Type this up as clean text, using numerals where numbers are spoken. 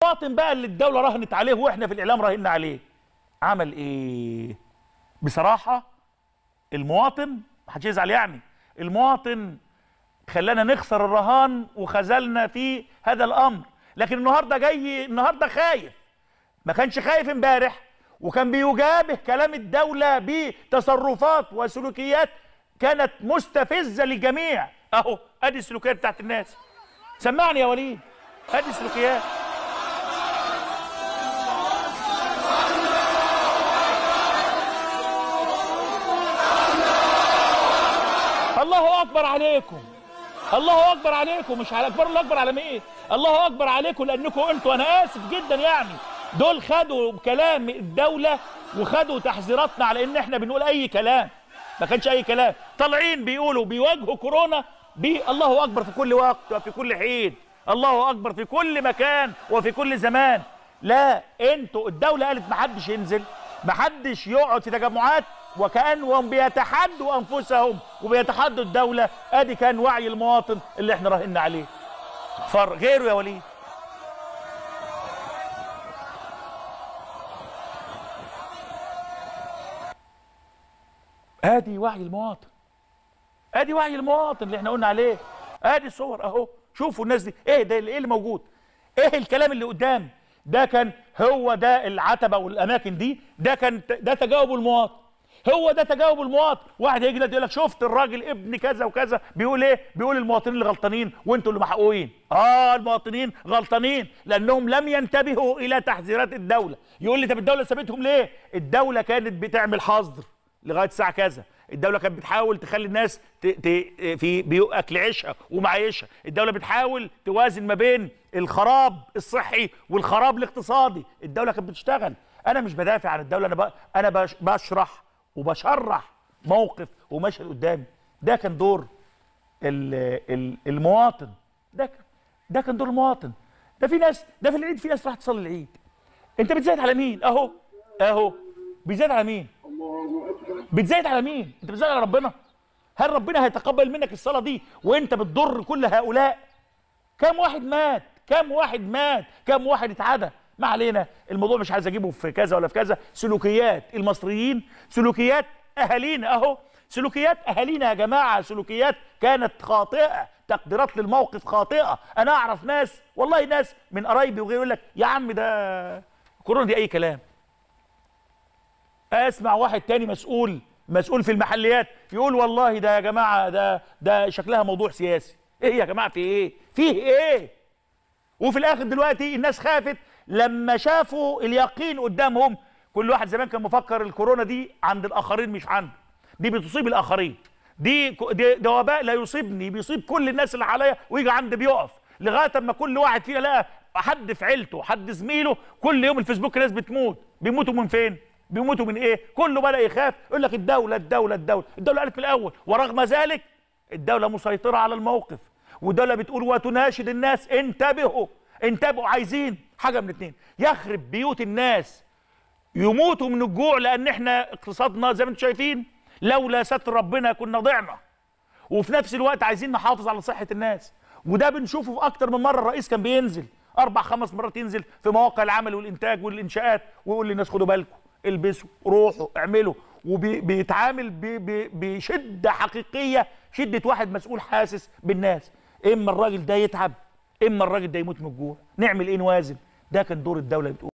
المواطن بقى اللي الدولة راهنت عليه واحنا في الإعلام راهنا عليه عمل ايه؟ بصراحة المواطن محدش يزعل يعني، المواطن خلانا نخسر الرهان وخذلنا في هذا الأمر، لكن النهارده جاي النهارده خايف. ما كانش خايف امبارح وكان بيجابه كلام الدولة بتصرفات وسلوكيات كانت مستفزة للجميع. اهو ادي السلوكيات بتاعت الناس. سمعني يا وليد، ادي السلوكيات. الله اكبر عليكم، الله اكبر عليكم، مش على اكبر، الله اكبر على مين؟ الله اكبر عليكم لانكم انتوا، انا اسف جدا يعني، دول خدوا كلام الدوله وخدوا تحذيراتنا على ان احنا بنقول اي كلام. ما كانش اي كلام، طالعين بيقولوا بيواجهوا كورونا الله اكبر في كل وقت وفي كل حين، الله اكبر في كل مكان وفي كل زمان. لا، انتوا الدوله قالت ما حدش ينزل، ما حدش يقعد في تجمعات، وكأنهم بيتحدوا انفسهم وبيتحدوا الدوله. ادي كان وعي المواطن اللي احنا راهنا عليه. غيره يا وليد. ادي وعي المواطن، ادي وعي المواطن اللي احنا قلنا عليه. ادي الصور اهو، شوفوا الناس دي ايه ده، ايه اللي موجود، ايه الكلام اللي قدام ده. كان هو ده العتبه والاماكن دي، ده كان ده تجاوب المواطن، هو ده تجاوب المواطن. واحد هيجي يقول لك شفت الراجل ابن كذا وكذا بيقول ايه؟ بيقول المواطنين اللي غلطانين وانتوا اللي محقوقين. المواطنين غلطانين لانهم لم ينتبهوا الى تحذيرات الدوله. يقول لي طب الدوله سابتهم ليه؟ الدوله كانت بتعمل حظر لغايه الساعه كذا، الدوله كانت بتحاول تخلي الناس في اكل عيشها ومعيشها، الدوله بتحاول توازن ما بين الخراب الصحي والخراب الاقتصادي، الدوله كانت بتشتغل. انا مش بدافع عن الدوله، انا بشرح وبشرح موقف ومشهد قدامي. ده كان دور المواطن، ده كان دور المواطن. ده في ناس، ده في العيد في ناس راح تصلي العيد، انت بتزايد على مين؟ اهو بيزايد على مين؟ بتزايد على مين؟ انت بتزايد على ربنا؟ هل ربنا هيتقبل منك الصلاه دي وانت بتضر كل هؤلاء؟ كم واحد مات؟ كم واحد مات؟ كم واحد اتعدى؟ ما علينا، الموضوع مش عايز اجيبه في كذا ولا في كذا. سلوكيات المصريين، سلوكيات اهالينا، اهو سلوكيات اهالينا يا جماعه، سلوكيات كانت خاطئه، تقديرات للموقف خاطئه. انا اعرف ناس، والله ناس من قرايبي وغيره يقول لك يا عم ده كورونا دي اي كلام. اسمع واحد تاني مسؤول في المحليات يقول والله ده يا جماعه ده شكلها موضوع سياسي. ايه يا جماعه في ايه؟ فيه ايه؟ وفي الاخر دلوقتي الناس خافت لما شافوا اليقين قدامهم. كل واحد زمان كان مفكر الكورونا دي عند الاخرين مش عنده، دي بتصيب الاخرين، ده وباء لا يصيبني، بيصيب كل الناس اللي حواليا ويجي عند بيقف، لغايه اما كل واحد فينا لقى حد في عيلته، حد زميله. كل يوم الفيسبوك ناس بتموت، بيموتوا من فين؟ بيموتوا من ايه؟ كله بدأ يخاف، يقول لك الدولة قالت من الأول، ورغم ذلك الدولة مسيطرة على الموقف، والدولة بتقول وتناشد الناس انتبهوا، عايزين حاجة من اتنين، يخرب بيوت الناس، يموتوا من الجوع لأن احنا اقتصادنا زي ما انتم شايفين لولا ستر ربنا كنا ضعنا، وفي نفس الوقت عايزين نحافظ على صحة الناس. وده بنشوفه في أكتر من مرة. الرئيس كان بينزل 4-5 مرات، ينزل في مواقع العمل والإنتاج والإنشاءات ويقول للناس خدوا بالكم، البسوا، روحوا، اعملوا، وبيتعامل بشده حقيقيه، شده واحد مسؤول حاسس بالناس. اما الراجل ده يتعب، اما الراجل ده يموت من الجوع، نعمل ايه؟ نوازن. ده كان دور الدوله بتقول